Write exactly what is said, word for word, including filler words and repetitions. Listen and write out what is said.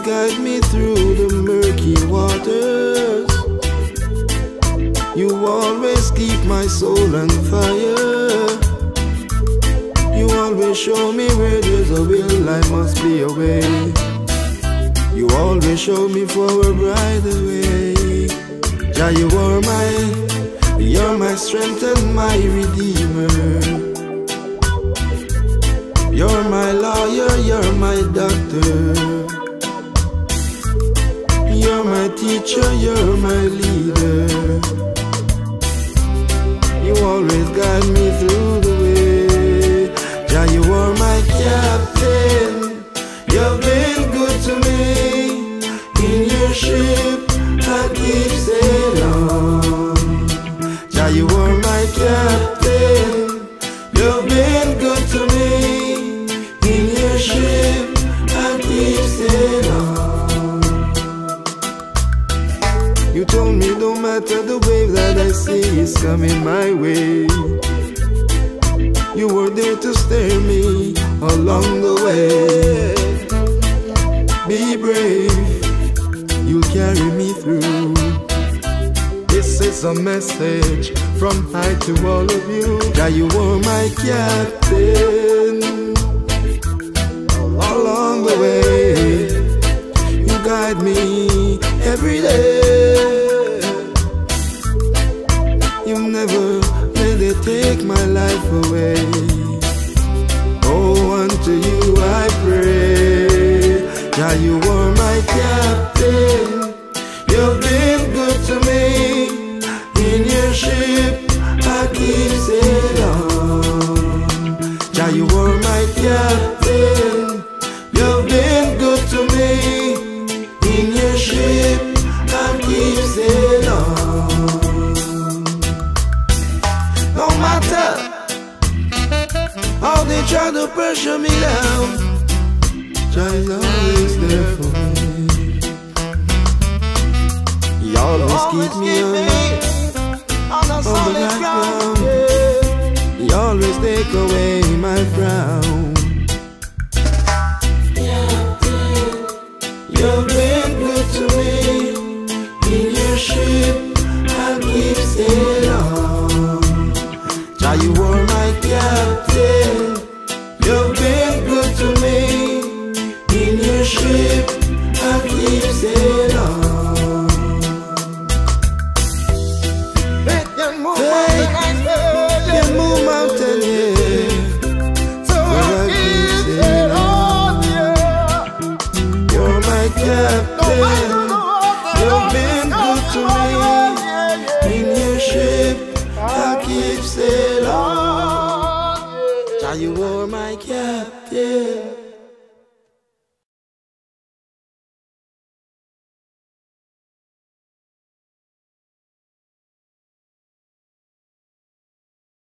guide me through the murky waters. You always keep my soul on fire. You always show me where there's a will, I must be a way. You always show me forward right away. Jah, you are my, you're my strength and my redeemer. You're my lawyer, you're my doctor. You're my teacher, you're my leader. You always guide me through the way. Jah, you are my captain. You've been good to me. In your ship I keep sailing. Jah, you are my captain. You've been good to me. In your ship I keep sailing. You told me no matter the wave that I see is coming my way, you were there to steer me along the way. Be brave, you'll carry me through. This is a message from I to all of you. That you were my captain along the way. You guide me every day. You never let it take my life away. Oh, unto you I pray. Jah, you are my captain. You've been good to me. In your ship I keep sailing. Jah, you are my captain. You've been good to me. In your ship I keep sailing. No matter how they try to pressure me down, Jah is always there for me. He always keep me on, on the solid ground. He always take away my frown. You've been good to me. In your ship I keep sailing. Jah, you are my captain. You've been good to me. In your ship I keep sailing. You move mountain, you move mountain, yeah. So I keep sailing. You're my captain. You've been good to me. In your ship I keep sailing. Jah, you are my captain.